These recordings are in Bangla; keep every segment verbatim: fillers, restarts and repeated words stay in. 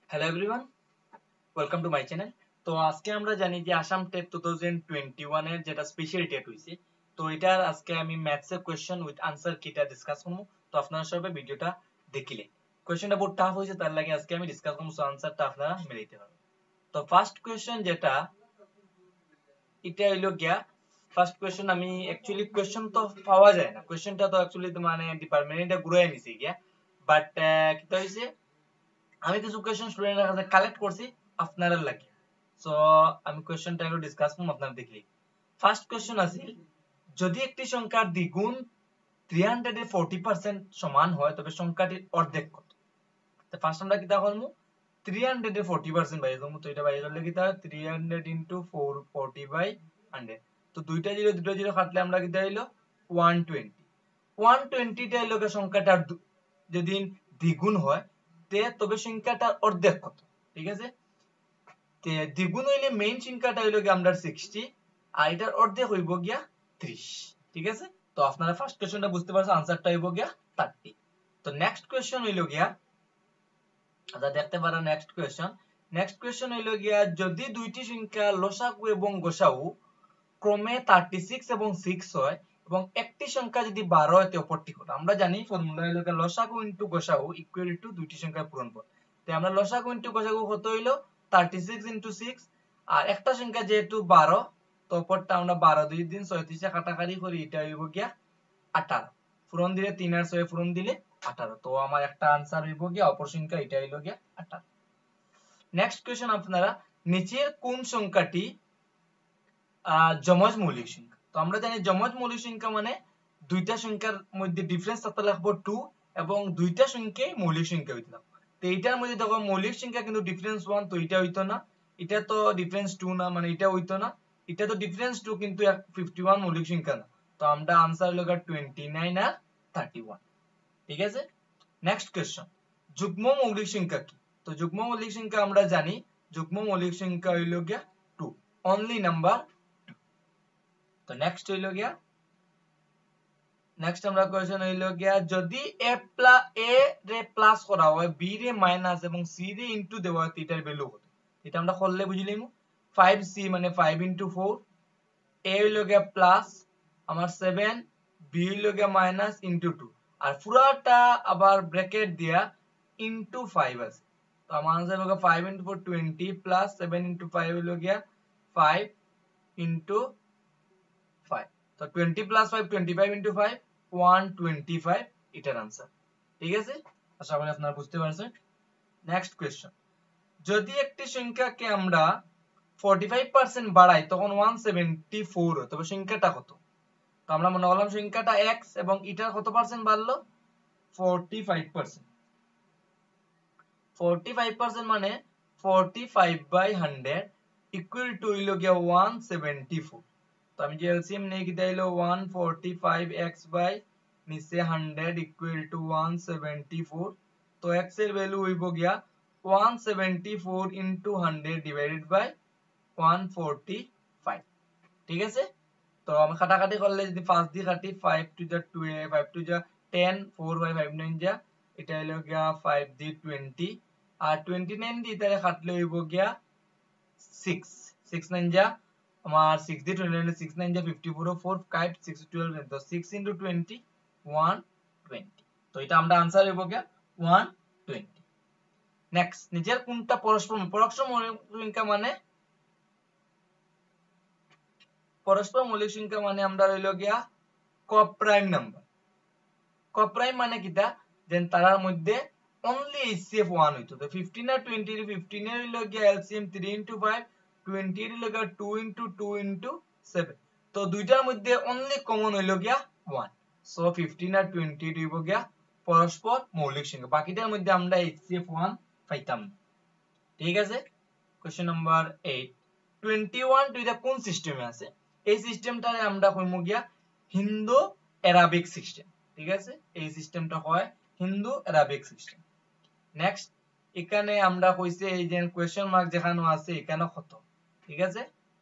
Hello everyone, welcome to my channel. তো আজকে আমরা জানি যে Assam TET two thousand twenty one এর যেটা স্পেশাল টেট হয়েছে, তো এটার আজকে আমি ম্যাথস এর কোয়েশ্চেন উইথ আনসার কিটা ডিসকাস করবো। তো আপনারা সবাই ভিডিওটা দেখিলে কোয়েশ্চেনটা বহুত টাফ হয়েছে, তার লাগে আজকে আমি ডিসকাস করবো, সো আনসারটা আপনারা মিলাইতে পারবেন। তো ফার্স্ট কোয়েশ্চেন যেটা এটা হইলো গিয়া ফার্স্ট কোয়েশ্চেন, আমি অ্যাকচুয়ালি কোয়েশ্চেন তো পাওয়া যায় না, কোয়েশ্চেনটা তো অ্যাকচুয়ালি মানে ডিপার্টমেন্ট এটা ঘুরাই নিছে গিয়া, বাট কিটা হইছে আমি কিছু কোয়েশ্চেন স্টুডেন্টের কাছে কালেক্ট করছি আপনাদের লাগি। সো আমি কোয়েশ্চেনটা একটু ডিসকাস করব, আপনারা দেখলি। ফার্স্ট কোয়েশ্চেন আছে, যদি একটি সংখ্যার দ্বিগুণ তিনশো চল্লিশ পার্সেন্ট সমান হয় তবে সংখ্যাটির অর্ধেক কত? তো ফার্স্ট আমরা কিটা করব, তিনশো চল্লিশ পার্সেন্ট বাইরে করব। তো এটা বাইরে করলে কিটা তিনশো ইনটু চার চল্লিশ বাই একশো। তো দুইটা জিরো দুইটা জিরো কাটলে আমরা কিটা হইলো একশো বিশ। একশো বিশ টা হইলো সংখ্যাটার যদি দ্বিগুণ হয় তে তবে সংখ্যাটার অর্ধেক কত? ঠিক আছে, তে দ্বিগুণ হইলে মেইন সংখ্যাটা হইলো গিয়া আমরা ষাট, আর এটার অর্ধেক হইব গিয়া ত্রিশ। ঠিক আছে, তো আপনারা ফার্স্ট কোশ্চেনটা বুঝতে পারছেন, আনসারটা হইব গিয়া ত্রিশ। তো নেক্সট কোশ্চেন হইলো গিয়া, আচ্ছা দেখতে পারো নেক্সট কোশ্চেন। নেক্সট কোশ্চেন হইলো গিয়া, যদি দুইটি সংখ্যা লসাগু এবং গসাগু ক্রমে ছত্রিশ এবং ছয় হয় এবং একটি সংখ্যা যদি বারো হয় তো অপরটি কত? আমরা জানি ফর্মুলা হলো লসাগু ইনটু গসাগু ইকুয়াল টু দুইটি সংখ্যার পূরণফল। তো আমরা লসাগু ইনটু গসাগু কত হইলো ছত্রিশ ইনটু ছয়, আর একটা সংখ্যা যেহেতু বারো তো অপরটা আমরা বারো দুই দিন ছয়ত্রিশ এ কাটাকাটি করি, এটা হইব গিয়া আঠারো। পূরণ দিলে তিন আর ছয় পূরণ দিলে আঠারো। তো আমার একটা আনসার হইব গিয়া অপর সংখ্যা, এটা হইল গিয়া আঠারো। নেক্সট কোশ্চেন, আপনারা নিচের কোন সংখ্যাটি যমজ মৌলিক সংখ্যা? তো আমরা জানি যমজ মৌলিক সংখ্যা মানে দুইটা সংখ্যার মধ্যে ডিফারেন্স থাকতে লাগবে দুই এবং দুইটা সংখ্যাই মৌলিক সংখ্যা হইতে লাগবে। তো এইটার মধ্যে দেখো মৌলিক সংখ্যা কিন্তু ডিফারেন্স এক, তো এটা হইতো না। এটা তো ডিফারেন্স দুই না, মানে এটা হইতো না। এটা তো ডিফারেন্স দুই কিন্তু একান্ন মৌলিক সংখ্যা না। তো আমরা আনসার হলো উনআশি আর একত্রিশ। ঠিক আছে, নেক্সট কোশ্চেন, যুগ্ম মৌলিক সংখ্যা কি? তো যুগ্ম মৌলিক সংখ্যা আমরা জানি যুগ্ম মৌলিক সংখ্যা হইলো গিয়া দুই, অনলি নাম্বার। তো নেক্সট হইলো গিয়া, নেক্সট আমরা কোশ্চেন হইলো গিয়া, যদি a প্লাস a রে প্লাস করা হয় b রে মাইনাস এবং c রে ইনটু দেওয়া হয় এটার ভ্যালু কত? এটা আমরা করলে বুঝিলাম ফাইভ সি মানে ফাইভ ইনটু ফোর, a হইলো গিয়া প্লাস আমার সেভেন, b হইলো গিয়া মাইনাস ইনটু টু, আর পুরাটা আবার ব্র্যাকেট দিয়া ইনটু ফাইভ আছে। তো আমার আনসার হইলো five into four twenty plus seven into five হইলো গিয়া ফাইভ ইনটু ফাইভ। তো twenty plus five twenty five into five একশো পঁচিশ, এটার আনসার। ঠিক আছে, আশা করি আপনারা বুঝতে পারছেন। নেক্সট কোশ্চেন, যদি একটি সংখ্যাকে আমরা পঁয়তাল্লিশ পার্সেন্ট বাড়াই তখন একশো চুয়াত্তর হয় তবে সংখ্যাটা কত? তো আমরা মনে করলাম সংখ্যাটা x এবং এটার কত পার্সেন্ট বাড়লো, পঁয়তাল্লিশ পার্সেন্ট। পঁয়তাল্লিশ পার্সেন্ট মানে পঁয়তাল্লিশ বাই একশো ইকুয়াল টু হইলো গিয়া একশো চুয়াত্তর। তো আমি যে এলসিএম নেই কি তাইলো একশো পঁয়তাল্লিশ x বাই নিচে একশো ইকুয়াল টু একশো চুয়াত্তর। তো x এর ভ্যালু হইব গিয়া একশো চুয়াত্তর ইনটু একশো ডিভাইডেড বাই একশো পঁয়তাল্লিশ। ঠিক আছে, তো আমি কাটাকাটি করলে যদি পাঁচ দিয়ে কাটি ফাইভ টু যা টু, ফাইভ টু যা ten, four by five nine যা এটা হইলো গিয়া ফাইভ দিয়ে টোয়েন্টি, আর টোয়েন্টি নাইন দিয়ে তাহলে কাটলে হইব গিয়া সিক্স, সিক্স নাইন যা আমার সিক্স দিয়ে টোয়েন্টি নাইন, সিক্স নাইন যা fifty four, four five six twelve, তো সিক্স ইনটু টোয়েন্টি একশো বিশ। তো এটা আমরা আনসার হইব গিয়া একশো বিশ। নেক্সট, নিচের কোনটা পরস্পর পরস্পর মৌলিক সংখ্যা মানে পরস্পর মৌলিক সংখ্যা মানে আমরা হইলো গিয়া কোপ্রাইম নাম্বার। কোপ্রাইম মানে কিটা, দেন তারার মধ্যে অনলি এইচসিএফ ওয়ান হইতো। তো ফিফটিন আর টোয়েন্টি, ফিফটিন এর হইলো গিয়া LCM three into five, twenty এর হইলো গিয়া two into two into seven. তো দুইটার মধ্যে অনলি কমন হইলো গিয়া ওয়ান। সো ফিফটিন আর টোয়েন্টি হইব গিয়া পরস্পর মৌলিক সংখ্যা, বাকিটার মধ্যে আমরা এইচসিএফ ওয়ান পাইতাম না। ঠিক আছে, question number eight, twenty one দুইটা কোন সিস্টেমে আছে? এই সিস্টেমটারে আমরা কইমু গিয়া হিন্দু অ্যারাবিক সিস্টেম। ঠিক আছে, এই সিস্টেমটা হয় হিন্দু অ্যারাবিক সিস্টেম। নেক্সট, এখানে আমরা কইছে এই যে কোশ্চেন মার্ক যেখানে আছে এখানে কত? ঠিক আছে,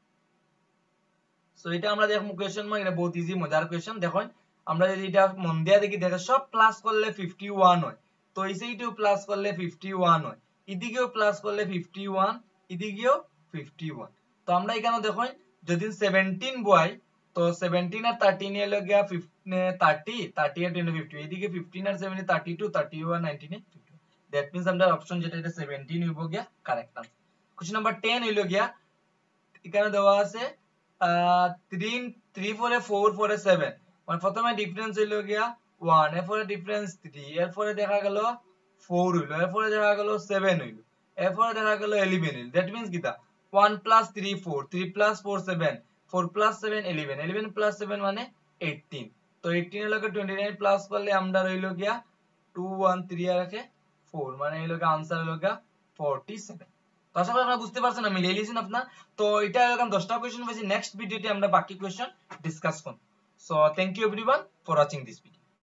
সো এটা আমরা দেখমু কোশ্চেন মার্ক, এটা বহুত ইজি মজার কোশ্চেন। দেখুন আমরা যদি এটা মন দিয়া দেখি, দেখো সব প্লাস করলে ফিফটি ওয়ান হয়, তো এই সেইটাও প্লাস করলে ফিফটি ওয়ান হয়, এদিকেও প্লাস করলে ফিফটি ওয়ান, এদিকেও ফিফটি ওয়ান। তো আমরা এখানে দেখুন যদি সেভেন্টিন বয় তো সেভেন্টিন আর থার্টিন এর লগে থার্টি, থার্টি আর টেন ফিফটি, এদিকে ফিফটিন আর seven thirty two, thirty one nineteen fifty. That means আমরা অপশন যেটা এটা সেভেন্টিন হইব গিয়া correct answer. Question number ten হইল গিয়া এখানে দেওয়া আছে থ্রি থ্রি ফোরে ফোর ফোরে সেভেন, মানে প্রথমে ডিফারেন্স হইল গিয়া ওয়ান, এরপরে ডিফারেন্স থ্রি, এরপরে দেখা গেল ফোর হইল, এরপরে দেখা গেল সেভেন হইল, এরপরে দেখা গেল ইলেভেন হইল। দ্যাট মিন্স কিটা one plus three four, three plus four seven, four plus seven eleven, eleven plus seven মানে এইটিন। তো এইটিন এর লগে টোয়েন্টি নাইন প্লাস করলে আমরা রইল গিয়া টু ওয়ান থ্রি আর রাখে ফোর, মানে এই লগে আনসার হইল গিয়া ফোরটি সেভেন। তো আশা করি আপনারা বুঝতে পারছেন, আমি মিলিয়ে লিয়েছেন আপনার। তো এটা এরকম দশটা কোয়েশ্চেন পাইছি, নেক্সট ভিডিওতে আমরা বাকি কোয়েশ্চেন ডিসকাস করব। So thank you everyone for watching this video.